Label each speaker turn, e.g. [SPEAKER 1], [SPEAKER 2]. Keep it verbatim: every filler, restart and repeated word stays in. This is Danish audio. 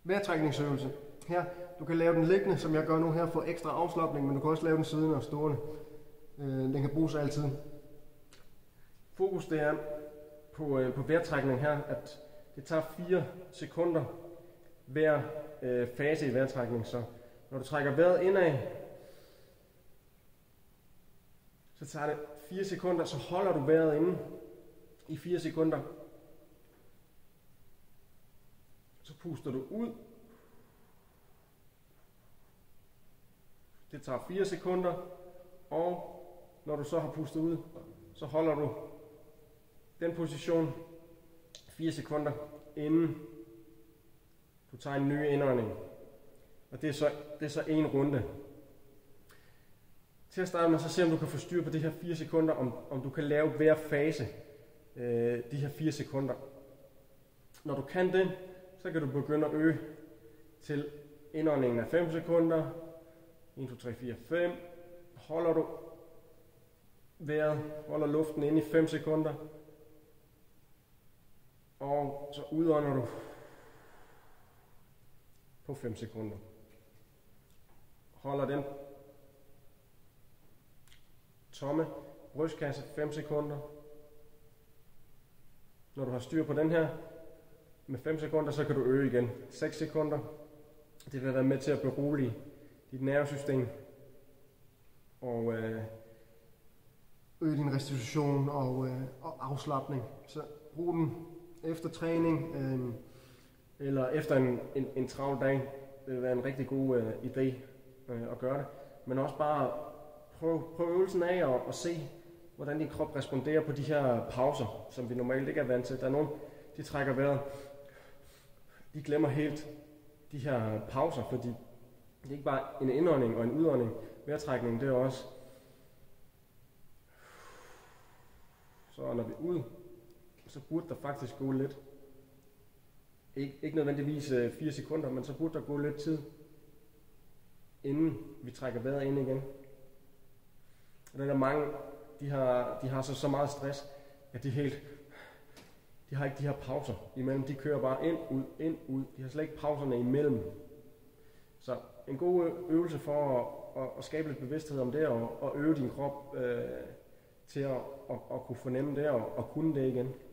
[SPEAKER 1] Vejrtrækningsøvelse. Her, du kan lave den liggende, som jeg gør nu her, for ekstra afslapning, men du kan også lave den siddende og stående. Øh, den kan bruges altid. Fokus det er på, øh, på vejrtrækning her, at det tager fire sekunder hver øh, fase i vejrtrækning. Så når du trækker vejret indad, så tager det fire sekunder, så holder du vejret inde i fire sekunder. Så puster du ud. Det tager fire sekunder, og når du så har pustet ud, så holder du den position fire sekunder, inden du tager en ny indånding. Og det er så, det er så en runde. Til at starte med, så se om du kan få styr på de her fire sekunder, om, om du kan lave hver fase øh, de her fire sekunder. Når du kan det, så kan du begynde at øge til indåndingen af fem sekunder. en, to, tre, fire, fem. Holder du vejret, holder luften inde i fem sekunder. Og så udånder du på fem sekunder. Holder den tomme brystkasse fem sekunder. Når du har styr på den her med fem sekunder, så kan du øge igen seks sekunder. Det vil være med til at berolige dit nervesystem og øh, øge din restitution og, øh, og afslapning. Så brug den efter træning øh, eller efter en, en, en travl dag. Det vil være en rigtig god øh, idé øh, at gøre det. Men også bare prøv, prøv øvelsen af og, og se, hvordan din krop responderer på de her pauser, som vi normalt ikke er vant til. Der er nogen, de trækker vejret, de glemmer helt de her pauser, fordi det er ikke bare en indånding og en udånding. Vejrtrækning, det er også. Så når vi ud, så burde der faktisk gå lidt. Ik- ikke nødvendigvis fire sekunder, men så burde der gå lidt tid, inden vi trækker vejret ind igen. Og der er mange, de har, de har så, så meget stress, at de helt, de har ikke de her pauser imellem. De kører bare ind, ud, ind, ud. De har slet ikke pauserne imellem. Så en god øvelse for at, at, at skabe lidt bevidsthed om det, og, og øve din krop øh, til at, at, at kunne fornemme det, og, og kunne det igen.